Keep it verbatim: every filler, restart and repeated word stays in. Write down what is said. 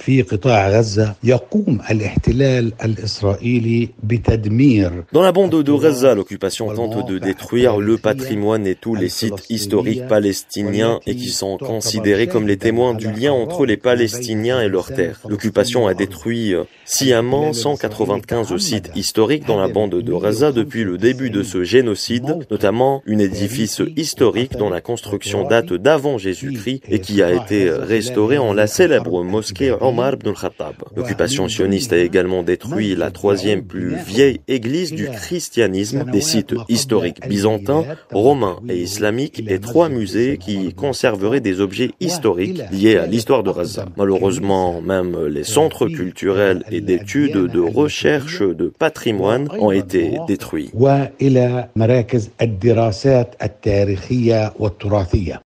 في قطاع غزة يقوم الاحتلال الإسرائيلي بتدمير. Dans la bande de Gaza, l'occupation tente de détruire le patrimoine et tous les sites historiques palestiniens et qui sont considérés comme les témoins du lien entre les Palestiniens et leurs terres. L'occupation a détruit sciemment cent quatre-vingt-quinze sites historiques dans la bande de Gaza depuis le début de ce génocide, notamment un édifice historique dont la construction date d'avant Jésus-Christ et qui a été restauré en la célèbre mosquée Omar ibn al-Khattab. L'occupation sioniste a également détruit la troisième plus vieille église du christianisme, des sites historiques byzantins, romains et islamiques et trois musées qui conserveraient des objets historiques liés à l'histoire de Gaza. Malheureusement, même les centres culturels et d'études, de recherche, de patrimoine ont été détruits.